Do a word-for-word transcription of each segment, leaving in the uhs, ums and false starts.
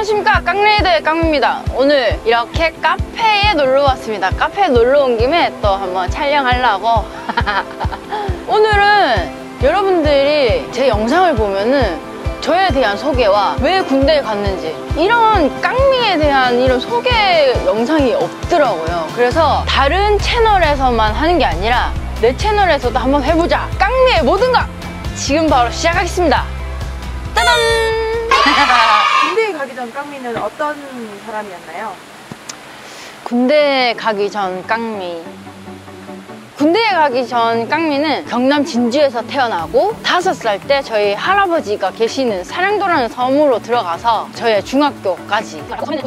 안녕하십니까, 깡레이더의 깡입니다. 오늘 이렇게 카페에 놀러 왔습니다. 카페에 놀러 온 김에 또 한번 촬영하려고. 오늘은 여러분들이 제 영상을 보면은 저에 대한 소개와 왜 군대에 갔는지 이런 깡미에 대한 이런 소개 영상이 없더라고요. 그래서 다른 채널에서만 하는 게 아니라 내 채널에서도 한번 해보자. 깡미의 모든 것 지금 바로 시작하겠습니다. 따단! 군대에 가기 전 깡미는 어떤 사람이었나요? 군대에 가기 전 깡미. 군대에 가기 전 깡미는 경남 진주에서 태어나고 다섯 살 때 저희 할아버지가 계시는 사량도라는 섬으로 들어가서 저희 중학교까지.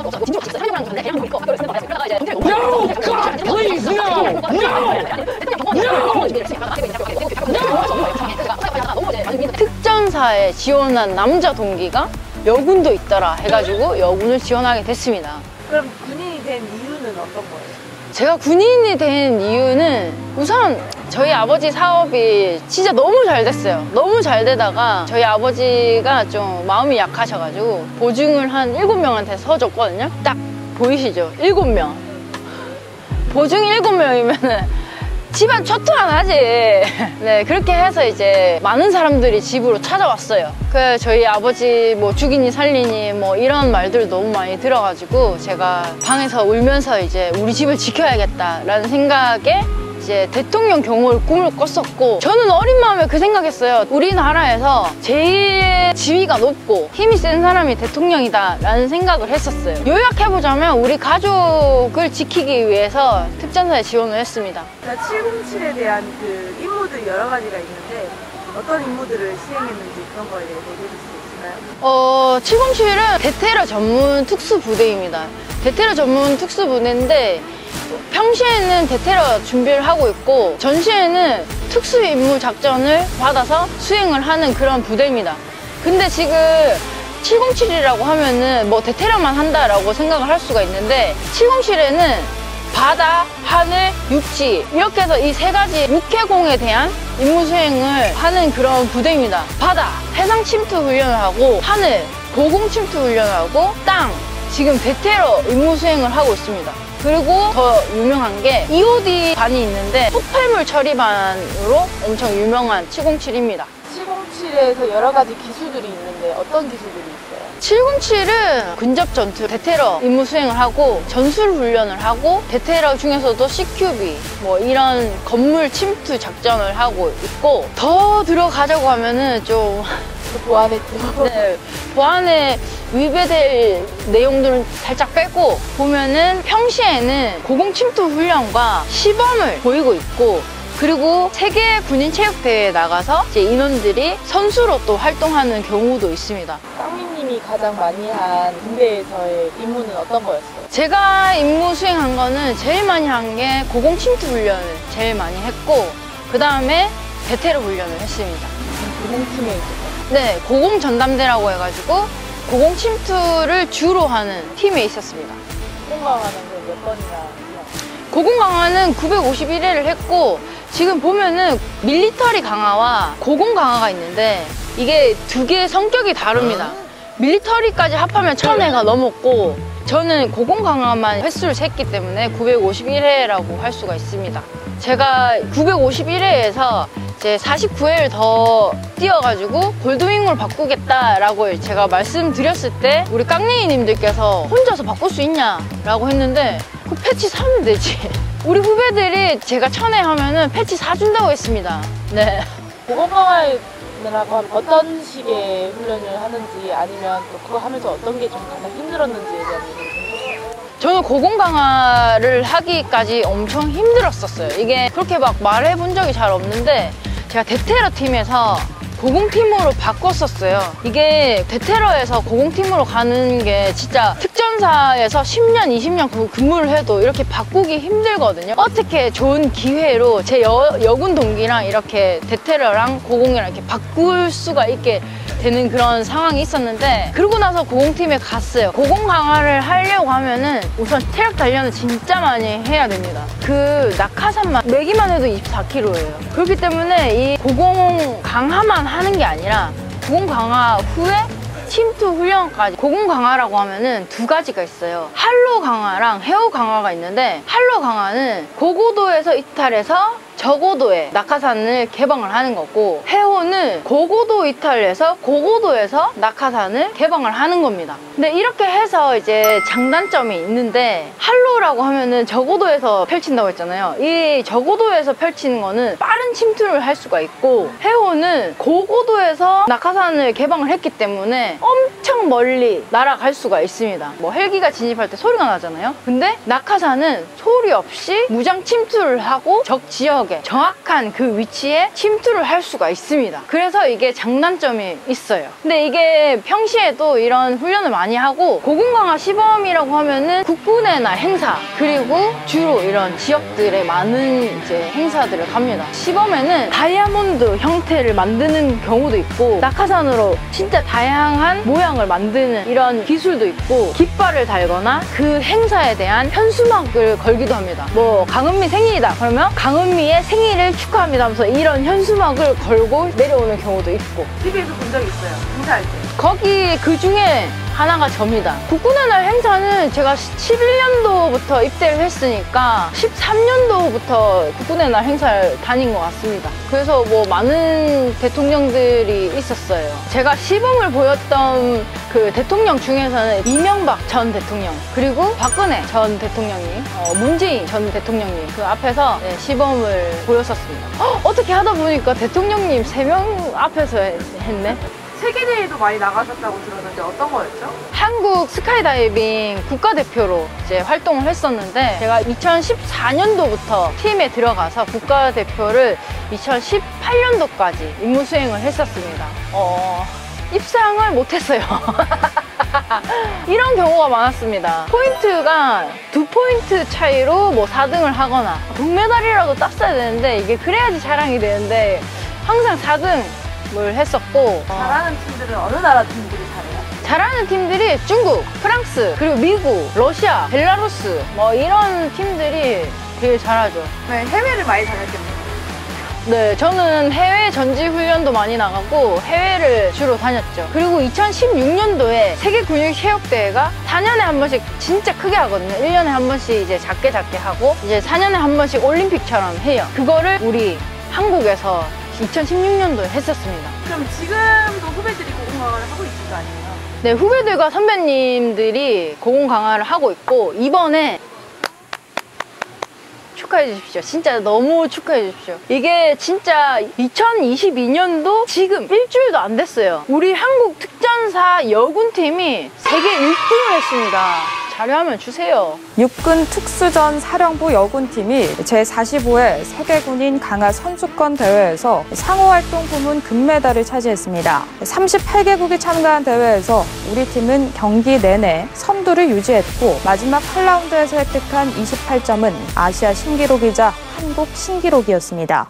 특전사에 지원한 남자 동기가 여군도 있더라 해가지고 여군을 지원하게 됐습니다. 그럼 군인이 된 이유는 어떤 거예요? 제가 군인이 된 이유는 우선 저희 아버지 사업이 진짜 너무 잘 됐어요. 너무 잘 되다가 저희 아버지가 좀 마음이 약하셔가지고 보증을 한 일곱 명한테 서줬거든요. 딱 보이시죠? 일곱 명. 보증 일곱 명이면은 집안 초토화 나지. 네, 그렇게 해서 이제 많은 사람들이 집으로 찾아왔어요. 그 저희 아버지 뭐 죽이니 살리니 뭐 이런 말들 너무 많이 들어가지고 제가 방에서 울면서 이제 우리 집을 지켜야겠다라는 생각에 이제 대통령 경호를 꿈을 꿨었고, 저는 어린 마음에 그 생각했어요. 우리나라에서 제일 지위가 높고 힘이 센 사람이 대통령이다 라는 생각을 했었어요. 요약해보자면 우리 가족을 지키기 위해서 특전사에 지원을 했습니다. 칠공칠에 대한 그 임무들이 여러 가지가 있는데 어떤 임무들을 시행했는지 그런 거에 대해서 얘기해 줄 수 있을까요? 어, 칠공칠은 대테러 전문 특수부대입니다. 대테러 전문 특수부대인데 평시에는 대테러 준비를 하고 있고 전시에는 특수임무 작전을 받아서 수행을 하는 그런 부대입니다. 근데 지금 칠공칠이라고 하면은 뭐 대테러만 한다라고 생각을 할 수가 있는데 칠공칠에는 바다, 하늘, 육지 이렇게 해서 이 세 가지 육해공에 대한 임무 수행을 하는 그런 부대입니다. 바다, 해상 침투 훈련을 하고 하늘, 고공 침투 훈련을 하고 땅, 지금 대테러 임무 수행을 하고 있습니다. 그리고 더 유명한 게 이오디 반이 있는데 폭발물 처리반으로 엄청 유명한 칠공칠입니다. 칠공칠에서 여러 가지 기술들이 있는데 어떤 기술들이 있어요? 칠공칠은 근접 전투, 대테러 임무 수행을 하고 전술 훈련을 하고 대테러 중에서도 씨큐비 뭐 이런 건물 침투 작전을 하고 있고, 더 들어가자고 하면은 좀 보안했죠. 네, 보안에 위배될 내용들은 살짝 빼고 보면은 평시에는 고공 침투 훈련과 시범을 보이고 있고, 그리고 세계 군인 체육대회에 나가서 이제 인원들이 선수로 또 활동하는 경우도 있습니다. 깡미님이 가장 많이 한 군대에서의 임무는 어떤 거였어요? 제가 임무 수행한 거는 제일 많이 한 게 고공 침투 훈련을 제일 많이 했고, 그 다음에 대테러 훈련을 했습니다. 고공팀에 있었어요? 네, 고공 전담대라고 해가지고 고공 침투를 주로 하는 팀에 있었습니다. 고공 강화는 몇 번이나? 고공 강화는 구백오십일 회를 했고, 지금 보면은 밀리터리 강화와 고공 강화가 있는데 이게 두 개의 성격이 다릅니다. 밀리터리까지 합하면 천 회가 넘었고 저는 고공 강화만 횟수를 셌기 때문에 구백오십일 회라고 할 수가 있습니다. 제가 구백오십일 회에서 이제 사십구 회를 더 뛰어가지고 골드윙으로 바꾸겠다라고 제가 말씀드렸을 때 우리 깡레이님들께서 혼자서 바꿀 수 있냐 라고 했는데 그 패치 사면 되지. 우리 후배들이 제가 천회 하면은 패치 사준다고 했습니다. 네. 고공 강화라고 하면 어떤 식의 훈련을 하는지, 아니면 또 그거 하면서 어떤 게 좀 가장 힘들었는지에 대한 얘기를 좀 해주세요. 저는 고공 강화를 하기까지 엄청 힘들었었어요. 이게 그렇게 막 말해본 적이 잘 없는데 제가 대테러 팀에서 고공팀으로 바꿨었어요. 이게 대테러에서 고공팀으로 가는 게 진짜 특전사에서 십 년, 이십 년 근무를 해도 이렇게 바꾸기 힘들거든요. 어떻게 좋은 기회로 제 여, 여군 동기랑 이렇게 대테러랑 고공이랑 이렇게 바꿀 수가 있게 되는 그런 상황이 있었는데, 그러고 나서 고공팀에 갔어요. 고공 강화를 하려고 하면은 우선 체력 단련을 진짜 많이 해야 됩니다. 그 낙하산만 매기만 해도 이십사 킬로그램예요. 그렇기 때문에 이 고공 강화만 하는 게 아니라 고공 강화 후에 침투 훈련까지. 고공 강화라고 하면은 두 가지가 있어요. 할로 강화랑 해오 강화가 있는데, 할로 강화는 고고도에서 이탈해서 저고도의 낙하산을 개방을 하는 거고, 해오는 고고도 이탈해서 고고도에서 낙하산을 개방을 하는 겁니다. 근데 이렇게 해서 이제 장단점이 있는데, 할로라고 하면은 저고도에서 펼친다고 했잖아요. 이 저고도에서 펼치는 거는 빠른 침투를 할 수가 있고, 해오는 고고도에서 낙하산을 개방을 했기 때문에 엄청 멀리 날아갈 수가 있습니다. 뭐 헬기가 진입할 때 소리가 나잖아요. 근데 낙하산은 소리 없이 무장 침투를 하고 적 지역 정확한 그 위치에 침투를 할 수가 있습니다. 그래서 이게 장단점이 있어요. 근데 이게 평시에도 이런 훈련을 많이 하고, 고공강화 시범이라고 하면은 국군의 날 행사, 그리고 주로 이런 지역들의 많은 이제 행사들을 갑니다. 시범에는 다이아몬드 형태를 만드는 경우도 있고, 낙하산으로 진짜 다양한 모양을 만드는 이런 기술도 있고, 깃발을 달거나 그 행사에 대한 현수막을 걸기도 합니다. 뭐 강은미 생일이다 그러면 강은미의 생일을 축하합니다 하면서 이런 현수막을 걸고 내려오는 경우도 있고. 티비에서 본 적이 있어요. 행사할 때. 거기 그 중에 하나가 접니다. 국군의 날 행사는 제가 십일 년도부터 입대를 했으니까 십삼 년도부터 국군의 날 행사를 다닌 것 같습니다. 그래서 뭐 많은 대통령들이 있었어요. 제가 시범을 보였던 그 대통령 중에서는 이명박 전 대통령, 그리고 박근혜 전 대통령님, 어, 문재인 전 대통령님 그 앞에서 네, 시범을 보였었습니다. 어, 어떻게 하다 보니까 대통령님 세 명 앞에서 했, 했네? 세계대회도 많이 나가셨다고 들었는데 어떤 거였죠? 한국 스카이다이빙 국가대표로 이제 활동을 했었는데, 제가 이천십사 년도부터 팀에 들어가서 국가대표를 이천십팔 년도까지 임무 수행을 했었습니다. 어, 입상을 못했어요. 이런 경우가 많았습니다. 포인트가 두 포인트 차이로 뭐 사 등을 하거나 동메달이라도 땄어야 되는데, 이게 그래야지 자랑이 되는데 항상 사 등을 했었고. 잘하는 팀들은 어느 나라 팀들이 잘해요? 잘하는 팀들이 중국, 프랑스, 그리고 미국, 러시아, 벨라루스 뭐 이런 팀들이 되게 잘하죠. 네, 해외를 많이 다녔겠네요. 네, 저는 해외 전지 훈련도 많이 나가고 해외를 주로 다녔죠. 그리고 이천십육 년도에 세계 근육 체육대회가 사 년에 한 번씩 진짜 크게 하거든요. 일 년에 한 번씩 이제 작게 작게 하고, 이제 사 년에 한 번씩 올림픽처럼 해요. 그거를 우리 한국에서 이천십육 년도에 했었습니다. 그럼 지금도 후배들이 고공 강화를 하고 있는 거 아니에요? 네, 후배들과 선배님들이 고공 강화를 하고 있고, 이번에 축하해 주십시오. 진짜 너무 축하해 주십시오. 이게 진짜 이천이십이 년도 지금 일주일도 안 됐어요. 우리 한국 특전사 여군팀이 세계 일 등을 했습니다. 자료화면 주세요. 육군 특수전 사령부 여군팀이 제사십오 회 세계군인 강화 선수권 대회에서 상호활동 부문 금메달을 차지했습니다. 삼십팔 개국이 참가한 대회에서 우리 팀은 경기 내내 선두를 유지했고, 마지막 팔 라운드에서 획득한 이십팔 점은 아시아 신기록이자 한국 신기록이었습니다.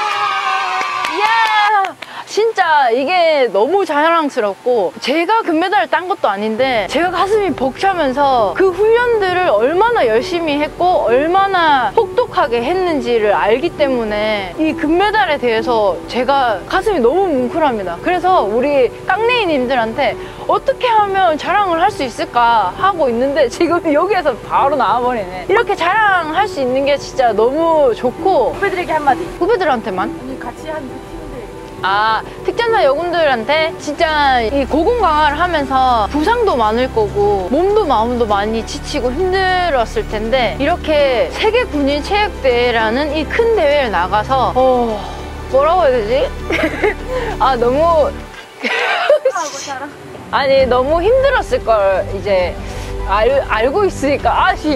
진짜 이게 너무 자랑스럽고, 제가 금메달을 딴 것도 아닌데 제가 가슴이 벅차면서 그 훈련들을 얼마나 열심히 했고 얼마나 혹독하게 했는지를 알기 때문에 이 금메달에 대해서 제가 가슴이 너무 뭉클합니다. 그래서 우리 깡레이님들한테 어떻게 하면 자랑을 할 수 있을까 하고 있는데, 지금 여기에서 바로 나와버리네. 이렇게 자랑할 수 있는 게 진짜 너무 좋고. 후배들에게 한마디. 후배들한테만? 아니, 같이 한 팀들. 아, 특전사 여군들한테 진짜 이 고공 강화를 하면서 부상도 많을 거고 몸도 마음도 많이 지치고 힘들었을 텐데, 이렇게 세계 군인 체육대회라는 이 큰 대회를 나가서 어... 뭐라고 해야 되지? 아, 너무 아니 너무 힘들었을 걸 이제 알, 알고 있으니까 아씨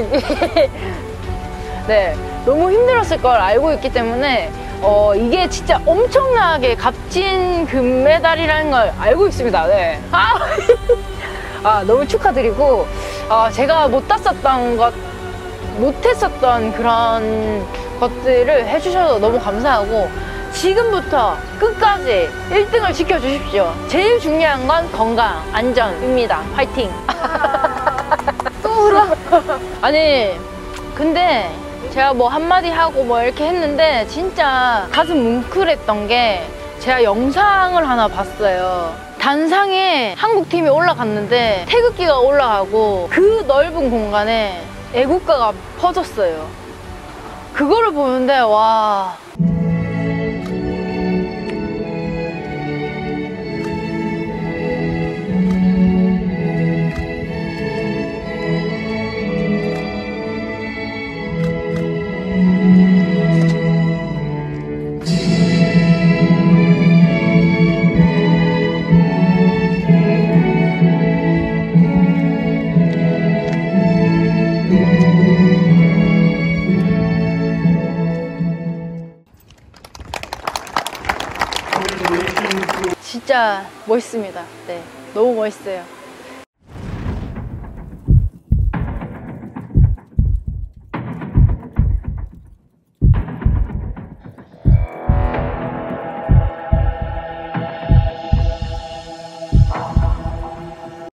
네, 너무 힘들었을 걸 알고 있기 때문에 어, 이게 진짜 엄청나게 값진 금메달이라는 걸 알고 있습니다. 네. 아, 아 너무 축하드리고, 아, 제가 못 땄었던 것, 못했었던 그런 것들을 해주셔서 너무 감사하고, 지금부터 끝까지 일 등을 지켜주십시오. 제일 중요한 건 건강, 안전입니다. 화이팅! 또 울어. 아니, 근데 제가 뭐 한마디 하고 뭐 이렇게 했는데 진짜 가슴 뭉클했던 게, 제가 영상을 하나 봤어요. 단상에 한국 팀이 올라갔는데 태극기가 올라가고 그 넓은 공간에 애국가가 퍼졌어요. 그거를 보는데 와. 진짜 멋있습니다. 네, 너무 멋있어요.